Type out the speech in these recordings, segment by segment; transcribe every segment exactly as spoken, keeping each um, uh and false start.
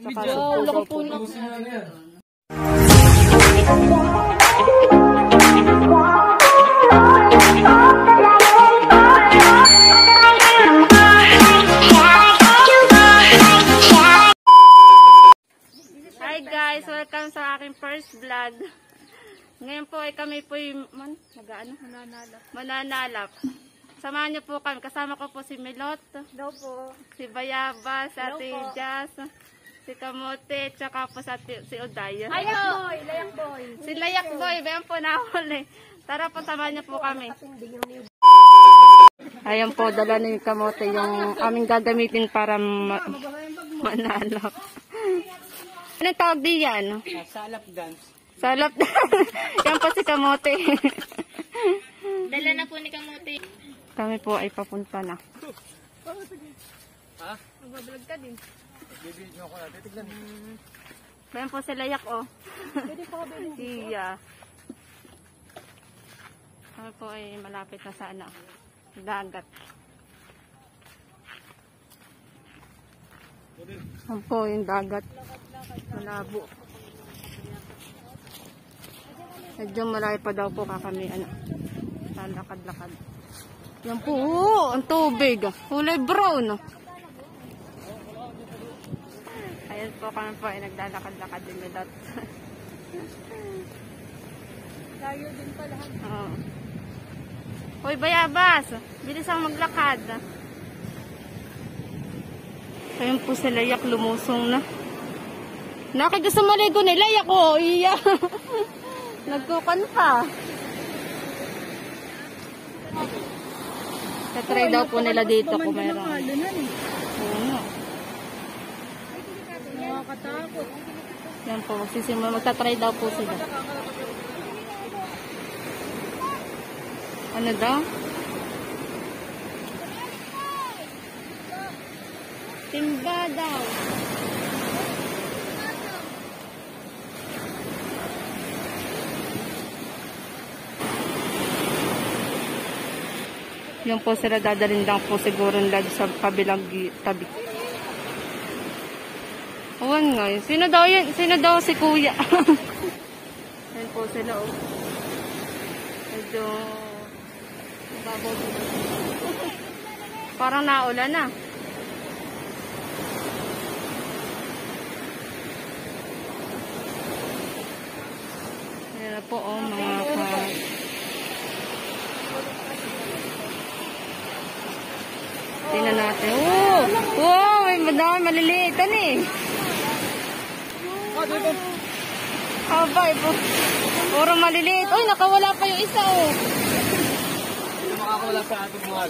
Saka sa puso po. Hi guys, welcome sa aking first vlog. Ngayon po ay kami po yung man, nag-ano? Mananalap. Mananalap. Samahan niyo po kami. Kasama ko po si Melot. Hello po. Si Bayabas, si Ate Jazz, si Kamote, tsaka po sa si Uday. Layak boy, layak boy. Si Layak Boy, bayan po nahuli. Tara po, samahan niyo po kami. Ayan po, dala na yung Kamote, yung aming gagamitin para ma manalap. Anong tawag di yan? Salap dance. Salap dance. Yan po si Kamote. Dala na po ni Kamote. Kami po ay papunta na. Ha? Magbablog ka din. Bibigyan ko na. Titignan mo. Bayan po si Layak, oh. Pwede po ka din. Iya. Kami po ay malapit na sa ano, dagat. Yan po yung dagat. Malabo. Medyo malayo pa daw po kami, ano, lakad-lakad. Yan po, oh, ang tubig. Kulay brown. Ayan po kami po ay naglalakad-lakad din nila. Layo din pala. Oo. Hoy, Bayabas, bilis ang maglakad. Ayan po si Layak, lumusong na. Nakita sa maligo ni Layak, oh, iya. Nagkukan pa. Tatry daw po nila dito kung mayroon. Oo nga. Nakakatakot. Yan po, magsisimula. Magtatry daw po sila. Ano daw? Timba daw. Yung po sila dadalhin lang po siguro nila sa kabilang tabi. Awan nga yun. Sino daw yun? Sino daw si Kuya? Yan po sila, oh. Medyo babaw. Parang naulan na. Yan na po, oh, mga ka... Tingnan natin. Oh! Wow! May madami maliliit. Ano eh? Abay po. Puro maliliit. Uy, nakawala pa yung isa, oh. Hindi makakawala sa ating buwan.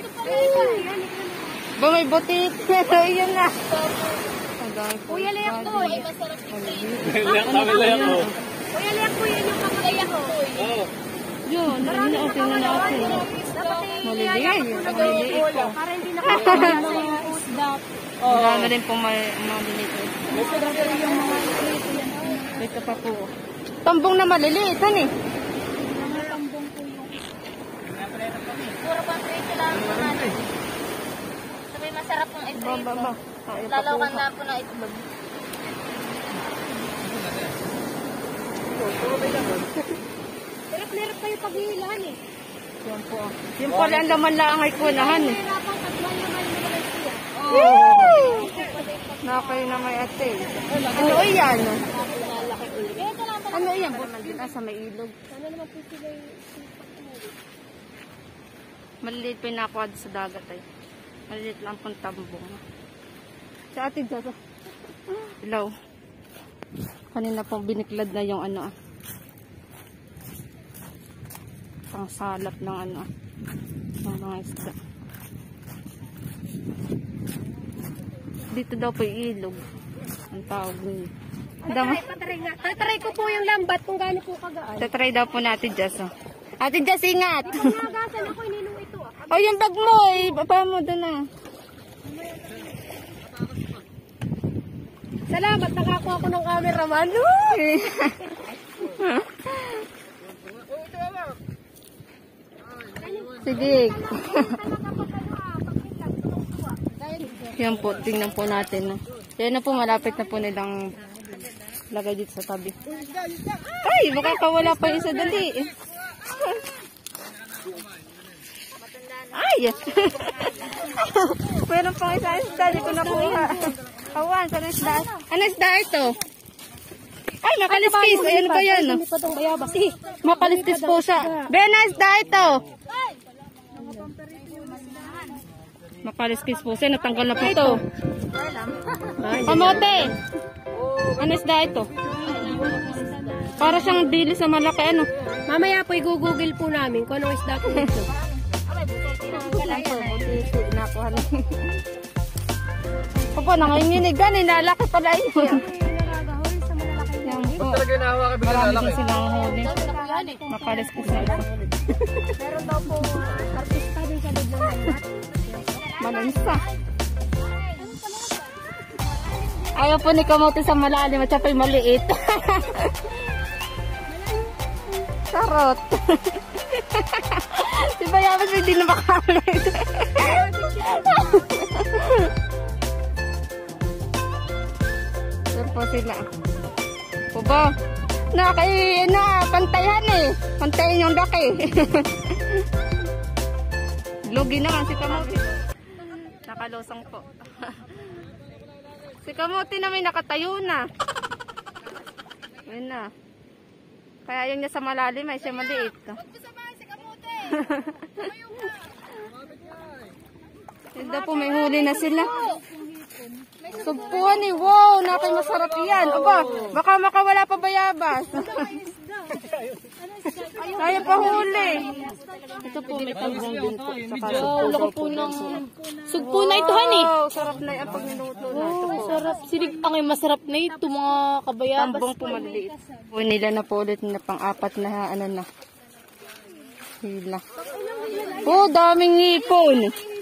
Ba, may butit. Yun na. Kuya Layak po. Ay, masarap yung Layak kami layak ko. Kuya Layak po, yun yung kamalayak ko. Oo. Yun, ayun na. Tingnan natin. Maliliit. Maliliit po. Para hindi nakakawala sa yung usdap. Marami rin po maliliit. Ito pa po. Tambong na maliliit. Ano eh? Tambong po yung... Puro pang trade lang po natin. Sabi masarap pong itrade Ba, ba, ba. po. Lalawakan na po na itlog. Hirap-hirap kayo paghihilaan eh. Yan po. Yung pala ang laman lang ay kunahan eh. Hirapan at wala naman yung mga siya. Oh! Nakay na may ate. Ano yan? Ano yan? Ah, sa may ilog. Sana naman po sila yung... Maliliit pa yung nakuha sa dagat ay. Maliliit lang pong tambong. Sa atin dito. Hello. Kanina pong biniklad na yung ano ah. Pang salap ng ano ah. Ng mga isda. Dito daw po yung ilog. Ang tawag niyo. Tatry, tatry nga. Tatry ko po yung lambat kung gaano po kagaan. Tatry daw po natin, Jess. Oh. Ate Jess, ingat! Nagasan ako, inilong ito ah. Oh, yung bag mo eh. Papa mo doon ah. Salamat, nakakuha ko ng cameraman. Sige. Yan po, tingnan po natin. No? Yan na po, malapit na po nilang lagay dito sa tabi. Ay, baka kawala pa yung isa dali. Ay! Meron pang isa isda, di ko nakuha. Awan, saan isda? Ano isda ito? Ay, makaliskis. Ayan ba yan? Makaliskis po siya. Bena, isda ito. Makaliskis po siya. Natanggal na po ito. Kamote. Ano isda ito? Para siyang dili sa malaki. Ano? Mamaya po i-google po namin kung anong isda po ito. Nakuha na. Opo, nanginginigan. Nilalaki pala yun. Yan po. Talaga nahawa ka bigla Marami lalaki. din silang huli. Makaliskis na ito. Meron daw po artista din sa loob ng lahat. Malansa. Ayaw po ni kamote sa malalim at siya po'y maliit. Sarot. Si Bayabas hindi na makalit. Sure po sila. Po ba? Na, kay, na, pantayan eh. Pantayan yung laki. Lugi naman si kamote. Nakalosong po. Si kamote na may nakatayo na. Ayun na. Kaya yun niya sa malalim ay siya maliit. Hindi po may huli na sila. Sugpuan eh. Wow, nakay masarap yan. Aba, baka makawala pa Bayabas. Kaya pa huli. Ito po may tanggong din po. Saka Laki po ng sugpo na ito, honey. wow, sarap na yan pag niluto na. Ito po. Sarap. Silig ang masarap na ito, mga kabayabas. Tambong po maliliit. Po nila na po ulit na pang-apat na ano na. Hila. Oh, daming ngipon.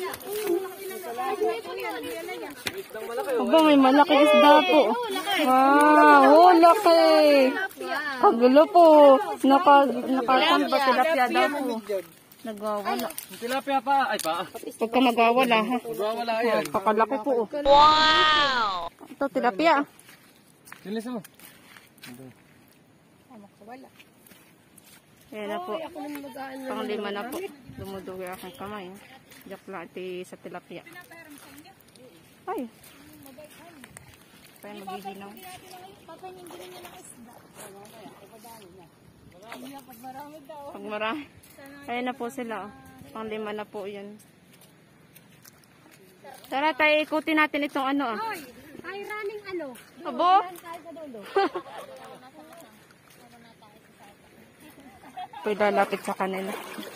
Aba, may malaki isda po. Wow, oh, laki. Kagulo po. Naka, nakasamba tilapia daw po. Nagwawala. Tilapia pa. Ay pa. Pagka nagwawala ha. Magwawala yan. Pakalaki po. Wow! Ito, tilapia. Silis mo. Yan na po. Pang lima na po. Dumudugi akong kamay. Diyak lang ito sa tilapia. Ay. Kaya maghihinaw. Pag marami. Ayan na po sila. Pang lima na po yun. Tara tayo ikutin natin itong ano ah. Ay, running ano? Abo? Pwede lalapit sa kanila.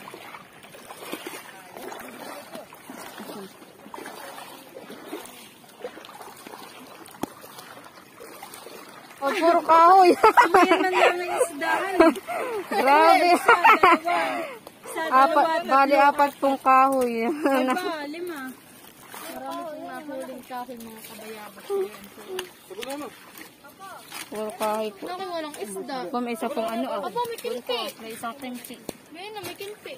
Oh, puro kahoy. Ayan lang lang ang isdaan. Grabe. Apat, bali apat pong kahoy. Diba, lima. Marami pong napuling kahoy mga kabayabas. Puro kahoy po. Naku, walang isda. Kung may isa pong ano ah. Apo, may kinti. May isang kimchi. Ngayon na, may kinti.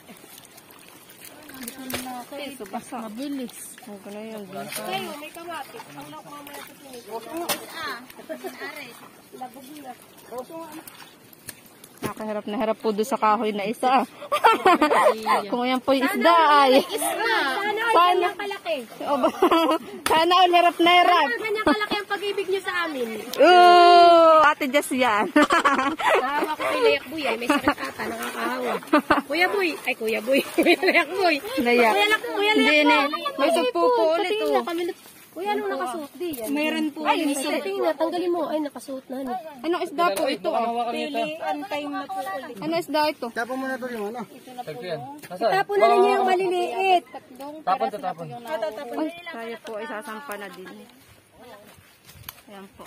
Okay, so basta. Mabilis. Huwag na yun. Kayo, may kamati. Ang nak mamaya sa pinit. Ah, are. Labog na. Nakahirap na harap po doon sa kahoy na isa. Kung yan po yung isda ay. Isda. Sana all Paano? kanyang kalaki. Sana all hirap na hirap. Sana kanyang kalaki ang pag-ibig niyo sa amin. Oo, Ate Jess yan. Nahawa ko kay Layak Boy ay may sakit ata, nakakahawa. Kuya Boy, ay Kuya Boy, Layak Boy. Layak. Kuya Lak, Kuya Hindi Layak na. Boy. May sugpo po ulit Patingin na oh. kami. Kuya, anong nakasuot di yan? Mayroon po. Ay, patingin na, tanggalin mo. Ay, nakasuot na. Ano? Anong isda po ito ah? Hawakan nito. time na po ulit. Ano isda ito? Tapon mo na ito yung ano. Tagpo yan. Tapon na ninyo yung maliliit. Tapon to tapon. Ay, tayo po ay sasampa na din. Ayan po.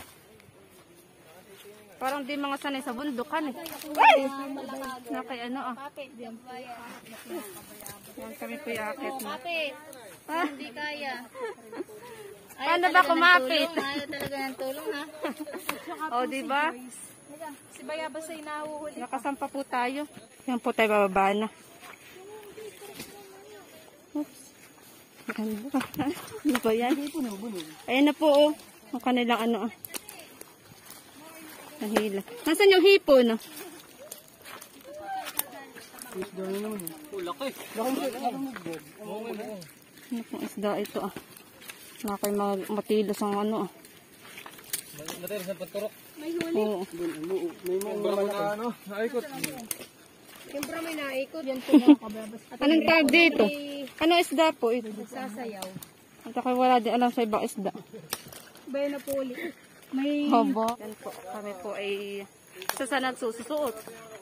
Parang di mga sanay sa bundukan eh. Ay! Nakay ano ah. Yan kami po yakit na. Ah, Hindi kaya. paano ba kumapit? Ayaw talaga ng tulong, ha? O, di ba? Si Bayabas ay nahuhuli. Nakasampa po tayo. Yan po tayo bababa na. Oops. Ganda. Ano ba yan? Ayan na po oh. Ang kanilang ano ah. Nahila. Nasaan yung hipo no? Isda na naman. Oh, laki. Ano pong isda ito ah. Wala kayo matilos ang ano ah. Matilos ang pagturok. May huli. Oo. May mga na ano, naikot. Siyempre may naikot. Yan po mga kababas. Anong tawag dito? Ano isda po ito? Sasayaw. At ako wala din alam sa ibang isda. Bayan na po ulit. May... Haba. Yan po. Kami po ay sasanad sususuot.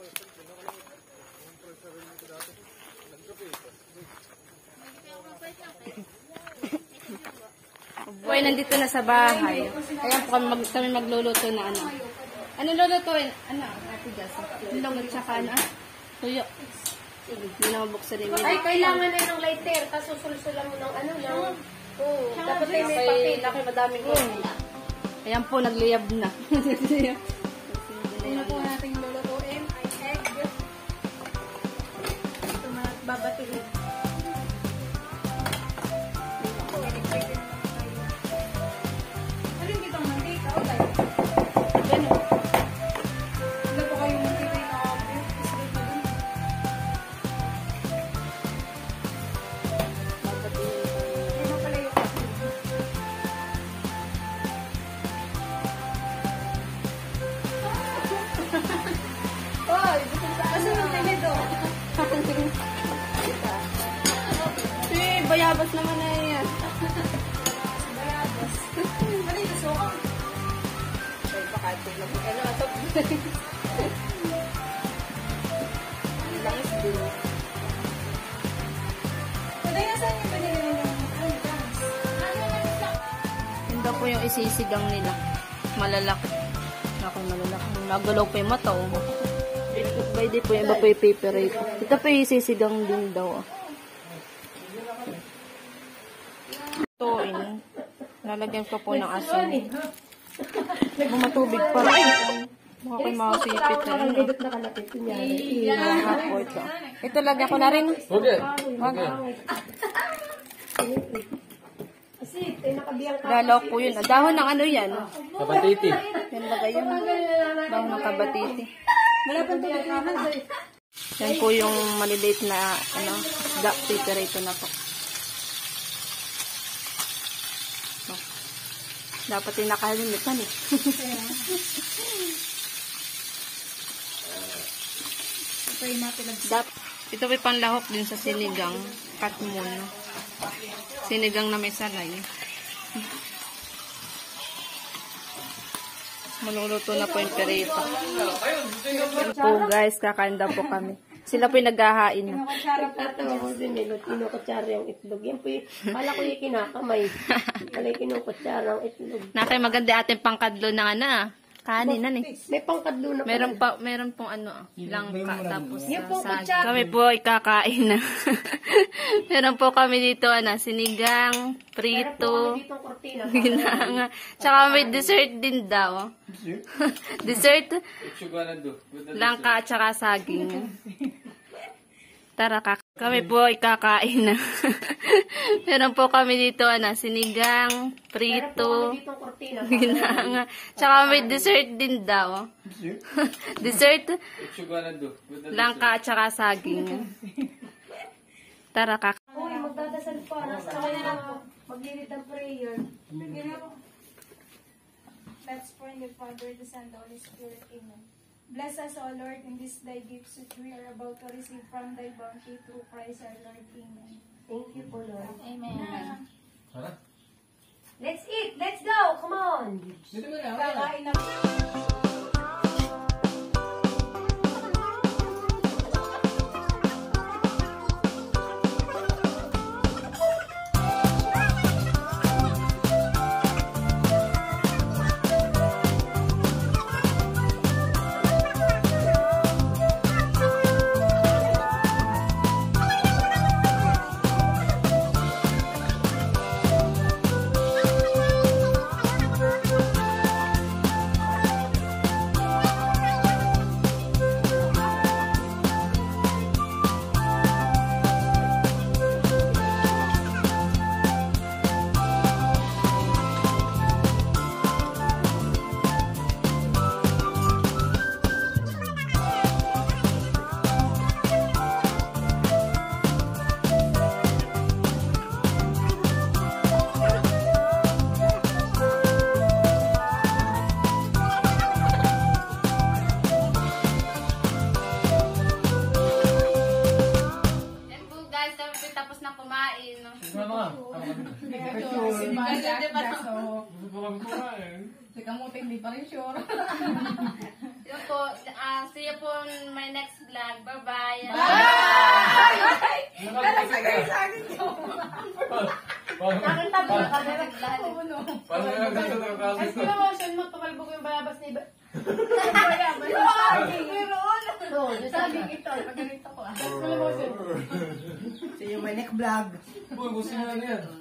Boy, nandito na sa bahay. Kaya po kami, mag, kami magluluto na ano. Ano lulutuin? Ano? Ate Jas. Lulot tsaka ano? Tuyo. Hindi na mabuksan ni Mila. Ay, kailangan na ng lighter. Tapos susulsulan mo ng ano lang. Oo. Dapat ay may papel. Laki madaming ko. Ayan po, nagliyab na. Una po natin lulutuin ay egg. Ito babatuhin. Alin kitang mantika? O tayo? Yan o. Wala po kayong mantika yung nakapit. Isbay pa dun. Ito pala yung kapit. Oy, basta yung temedo. Eh, bayabas naman na yan. Bayabas. Ano yung sukang? Ay, baka ito lang. Ano, ito. Ang langis din. Kuday, nasaan yung binili mo ng ano, dance? Yun daw po yung isisigang nila. Malalaki. Ako malalaki. Nagalaw pa yung mata. Oh. By day po yung iba po yung paper ito. Ito po yung isisigang din daw. Oh. Tuin. Lalagyan ko po ng asin. Bumatubig pa rin. Baka kayo makasipit na yun. Ah, po ito. Ito lagyan ko na rin. Okay. Wag. Kasi, tayo nakabiyang ka. Dalaw po yun. Ah, Dahon ng ano yan? Kapatiti. Yan lagay yun. Dahon ng kabatiti. Wala pang tubig naman sa'yo. Yan po yung maliliit na ano, isda. Paper ito na po. Oh. Dapat yung nakalimitan eh. Ito yung matilag. Dap- ito po yung panlahok din sa sinigang. Cut muna. Sinigang na may salay. Maluluto na po yung perito. Yan po guys, kakain daw po kami. Sila po yung naghahain na. Tatawa ko si Melot, kinukutsara yung itlog. Yan po yung, kala ko yung kinakamay. Kala yung kinukutsara ang itlog. Nakay maganda ating pangkadlo ng ano ah. Kanin na eh. May pangkadlo na Meron pa, meron pong ano ah. Langka tapos Yung po sa kutsara. kami po ay kakain na. Meron po kami dito ano, sinigang, prito, Ditong kortina. ginanga. Tsaka may dessert din daw. Dessert, langka at tsaka saging. Tara, kak kami po ay kakain na. Meron po kami dito ano, sinigang, prito, Ditong kortina. ginanga. Tsaka may dessert din daw. Dessert, langka at tsaka saging. Tara, kak Uy, magdadasal pa. Nasa ako na lang po. Maglilid ng prayer. Let's pray in the Father, the Son, the Holy Spirit. Amen. Bless us, O Lord, in this thy gifts which we are about to receive from thy bounty through Christ our Lord. Amen. Thank you, po, Lord. Amen. Let's eat! Let's go! Come on! Kakain na. Hindi pa Just so. Bukan ko nga eh. Si Kamuti, hindi pa rin sure. Yun po, ah, see you po in my next vlog. Bye-bye. Nalasagay sa akin yun. Akin tabi na kamera. Oo, no. Paano nga gano'n ang Ay, kaso? sila motion mo, tumalbo ko yung bayabas ni Iba. Meron. Oo, sabi ito, pag ganito ko ah. Sila motion. See you in my next vlog. Uy, gusto nyo na yan.